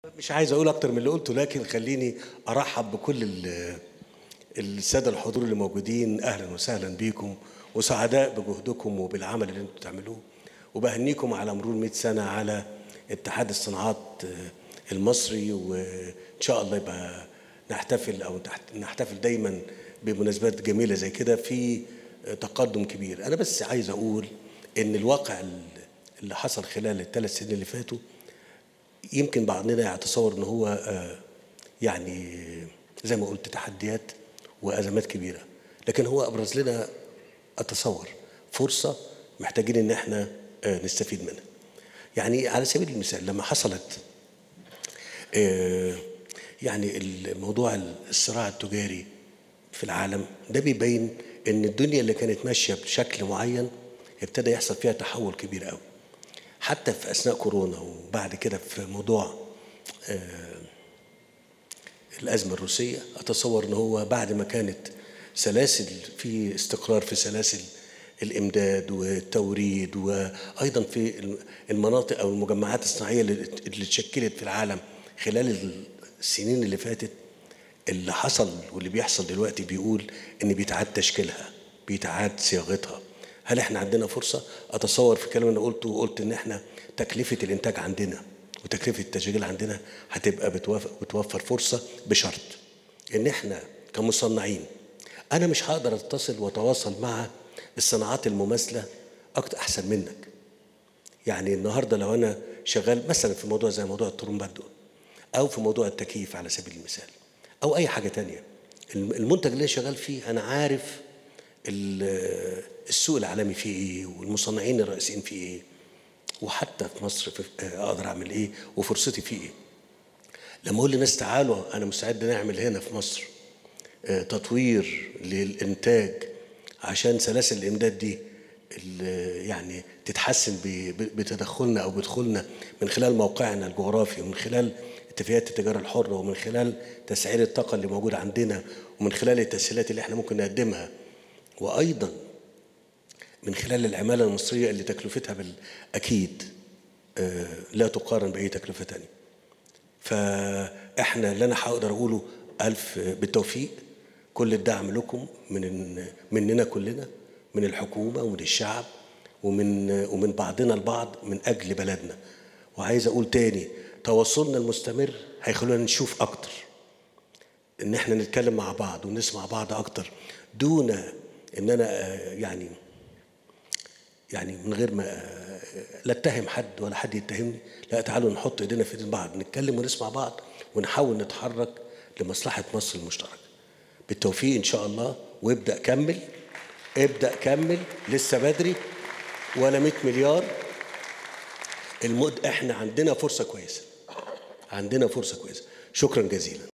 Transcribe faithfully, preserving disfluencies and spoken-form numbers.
مش عايز اقول اكتر من اللي قلته، لكن خليني ارحب بكل الساده الحضور اللي موجودين. اهلا وسهلا بيكم، وسعداء بجهدكم وبالعمل اللي انتم بتعملوه، وبهنيكم على مرور مئة سنه على اتحاد الصناعات المصري. وان شاء الله يبقى نحتفل او نحتفل دايما بمناسبات جميله زي كده في تقدم كبير. انا بس عايز اقول ان الواقع اللي حصل خلال الثلاث سنين اللي فاتوا يمكن بعضنا يتصور ان هو يعني زي ما قلت تحديات وازمات كبيره، لكن هو ابرز لنا اتصور فرصه محتاجين ان احنا نستفيد منها. يعني على سبيل المثال لما حصلت يعني الموضوع الصراع التجاري في العالم ده بيبين ان الدنيا اللي كانت ماشيه بشكل معين ابتدى يحصل فيها تحول كبير قوي. حتى في اثناء كورونا وبعد كده في موضوع الازمه الروسيه، اتصور ان هو بعد ما كانت سلاسل في استقرار في سلاسل الامداد والتوريد، وايضا في المناطق او المجمعات الصناعيه اللي اتشكلت في العالم خلال السنين اللي فاتت، اللي حصل واللي بيحصل دلوقتي بيقول ان بيتعاد تشكيلها، بيتعاد صياغتها. هل احنا عندنا فرصه؟ اتصور في كلام انا قلته وقلت ان احنا تكلفه الانتاج عندنا وتكلفه التشغيل عندنا هتبقى بتوفر فرصه، بشرط ان احنا كمصنعين انا مش هقدر اتصل واتواصل مع الصناعات المماثله اكتر احسن منك. يعني النهارده لو انا شغال مثلا في موضوع زي موضوع الطرمبات دول، او في موضوع التكييف على سبيل المثال، او اي حاجه تانية، المنتج اللي انا شغال فيه انا عارف السوق العالمي فيه ايه والمصنعين الرئيسيين فيه ايه، وحتى في مصر في اقدر اعمل ايه وفرصتي فيه ايه. لما اقول للناس تعالوا انا مستعد نعمل هنا في مصر تطوير للانتاج عشان سلاسل الامداد دي يعني تتحسن بتدخلنا او بدخولنا من خلال موقعنا الجغرافي، ومن خلال اتفاقيات التجاره الحره، ومن خلال تسعير الطاقه اللي موجوده عندنا، ومن خلال التسهيلات اللي احنا ممكن نقدمها، وايضا من خلال العماله المصريه اللي تكلفتها بالأكيد لا تقارن باي تكلفه ثانيه. فاحنا اللي انا هقدر اقوله الف بالتوفيق، كل الدعم لكم من مننا كلنا، من الحكومه ومن الشعب ومن ومن بعضنا البعض من اجل بلدنا. وعايز اقول تاني، تواصلنا المستمر هيخلونا نشوف اكتر، ان احنا نتكلم مع بعض ونسمع بعض اكتر، دون ان انا يعني يعني من غير ما لا اتهم حد ولا حد يتهمني، لا تعالوا نحط ايدينا في ايدين بعض، نتكلم ونسمع بعض ونحاول نتحرك لمصلحه مصر المشتركه. بالتوفيق ان شاء الله، وابدا كمل، ابدا كمل، لسه بدري ولا مئة مليار. المد احنا عندنا فرصه كويسه، عندنا فرصه كويسه. شكرا جزيلا.